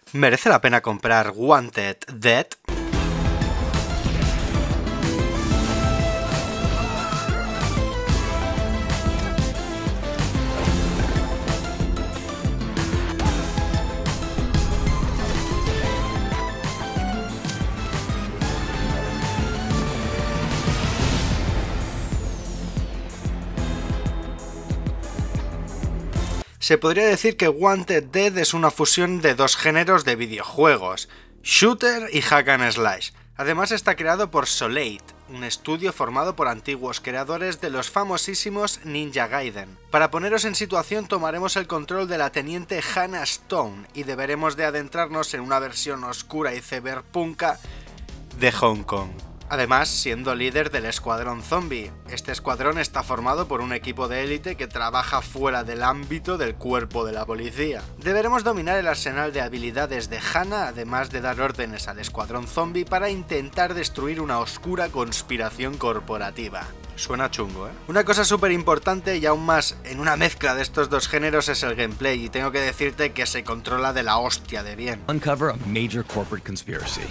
¿Merece la pena comprar Wanted Dead? Se podría decir que Wanted Dead es una fusión de dos géneros de videojuegos, shooter y hack and slash. Además está creado por Soleil, un estudio formado por antiguos creadores de los famosísimos Ninja Gaiden. Para poneros en situación tomaremos el control de la teniente Hannah Stone y deberemos de adentrarnos en una versión oscura y cyberpunka de Hong Kong. Además, siendo líder del Escuadrón Zombie. Este escuadrón está formado por un equipo de élite que trabaja fuera del ámbito del cuerpo de la policía. Deberemos dominar el arsenal de habilidades de Hannah, además de dar órdenes al Escuadrón Zombie para intentar destruir una oscura conspiración corporativa. Suena chungo, ¿eh? Una cosa súper importante y aún más en una mezcla de estos dos géneros es el gameplay, y tengo que decirte que se controla de la hostia de bien. Uncover a major corporate conspiracy.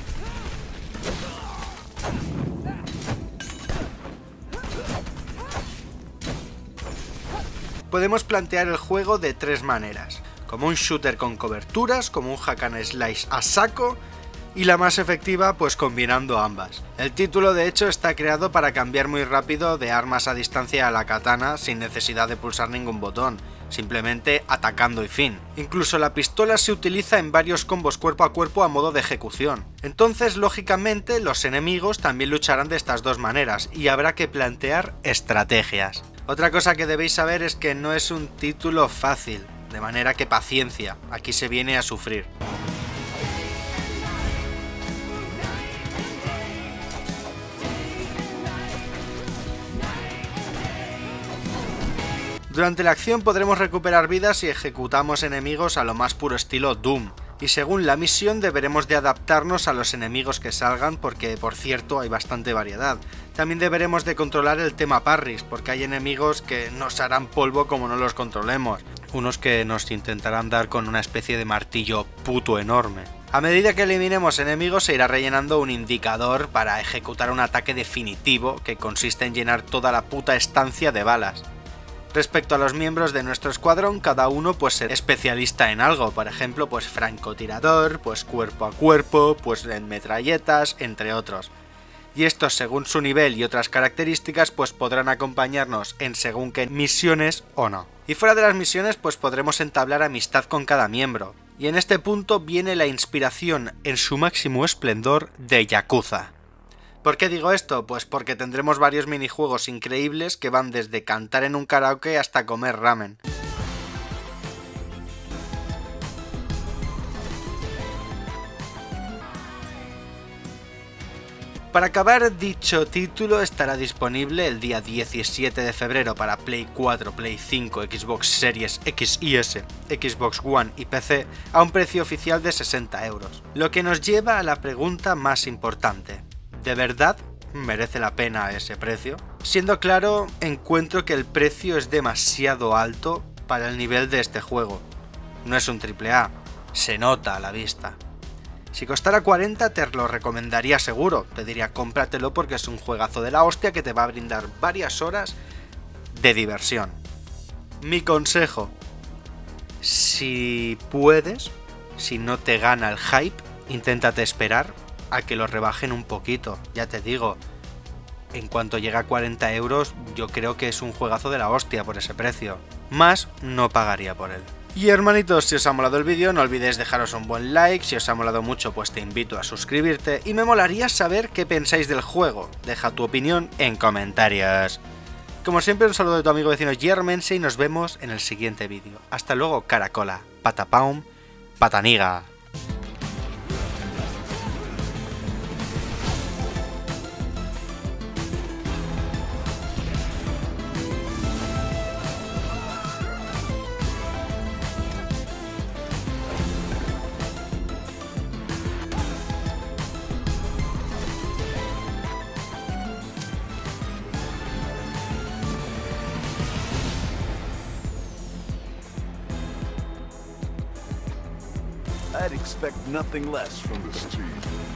Podemos plantear el juego de tres maneras, como un shooter con coberturas, como un hack and slash a saco, y la más efectiva pues combinando ambas. El título de hecho está creado para cambiar muy rápido de armas a distancia a la katana sin necesidad de pulsar ningún botón, simplemente atacando y fin. Incluso la pistola se utiliza en varios combos cuerpo a cuerpo a modo de ejecución. Entonces lógicamente los enemigos también lucharán de estas dos maneras y habrá que plantear estrategias. Otra cosa que debéis saber es que no es un título fácil, de manera que paciencia, aquí se viene a sufrir. Durante la acción podremos recuperar vidas si ejecutamos enemigos a lo más puro estilo Doom, y según la misión deberemos de adaptarnos a los enemigos que salgan porque, por cierto, hay bastante variedad. También deberemos de controlar el tema parries, porque hay enemigos que nos harán polvo como no los controlemos, unos que nos intentarán dar con una especie de martillo puto enorme. A medida que eliminemos enemigos se irá rellenando un indicador para ejecutar un ataque definitivo que consiste en llenar toda la puta estancia de balas. Respecto a los miembros de nuestro escuadrón, cada uno pues será especialista en algo, por ejemplo pues francotirador, pues cuerpo a cuerpo, pues en metralletas, entre otros. Y estos según su nivel y otras características pues podrán acompañarnos en según qué misiones o no. Y fuera de las misiones pues podremos entablar amistad con cada miembro. Y en este punto viene la inspiración en su máximo esplendor de Yakuza. ¿Por qué digo esto? Pues porque tendremos varios minijuegos increíbles que van desde cantar en un karaoke hasta comer ramen. Para acabar, dicho título estará disponible el día 17 de febrero para Play 4, Play 5, Xbox Series X y S, Xbox One y PC a un precio oficial de 60 euros. Lo que nos lleva a la pregunta más importante. ¿De verdad merece la pena ese precio? Siendo claro, encuentro que el precio es demasiado alto para el nivel de este juego. No es un AAA, se nota a la vista. Si costara 40 te lo recomendaría seguro, te diría cómpratelo porque es un juegazo de la hostia que te va a brindar varias horas de diversión. Mi consejo, si puedes, si no te gana el hype, inténtate esperar a que lo rebajen un poquito, ya te digo, en cuanto llegue a 40 euros yo creo que es un juegazo de la hostia por ese precio, más no pagaría por él. Y hermanitos, si os ha molado el vídeo no olvidéis dejaros un buen like, si os ha molado mucho pues te invito a suscribirte y me molaría saber qué pensáis del juego, deja tu opinión en comentarios. Como siempre un saludo de tu amigo vecino Germense y nos vemos en el siguiente vídeo. Hasta luego caracola, patapaum, pataniga. I'd expect nothing less from this team.